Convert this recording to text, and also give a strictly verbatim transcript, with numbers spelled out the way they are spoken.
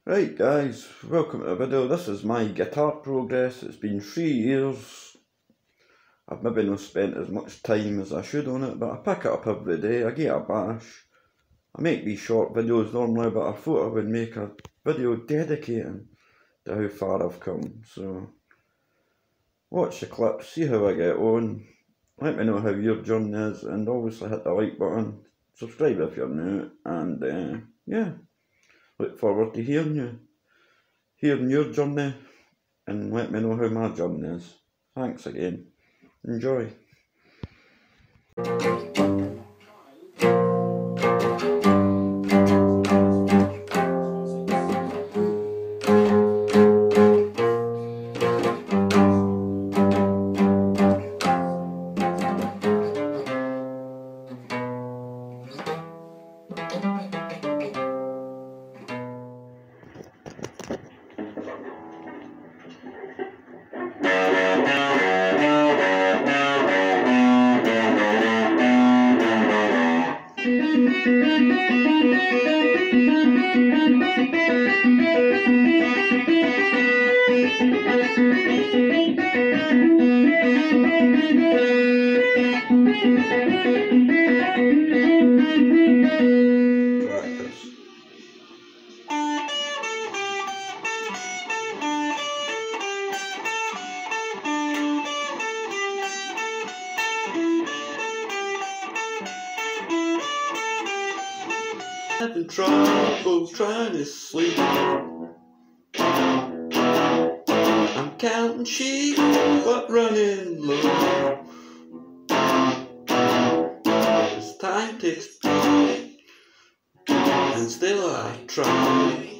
Right guys, welcome to the video. This is my guitar progress. It's been three years. I've maybe not spent as much time as I should on it, but I pick it up every day. I get a bash. I make these short videos normally, but I thought I would make a video dedicating to how far I've come. So watch the clip, see how I get on. Let me know how your journey is, and obviously hit the like button. Subscribe if you're new, and uh, yeah. Look forward to hearing you, hearing your journey, and let me know how my journey is. Thanks again. Enjoy. Practice. Having trouble trying to sleep. I'm counting sheep, but running low. As time ticks by, and still I try.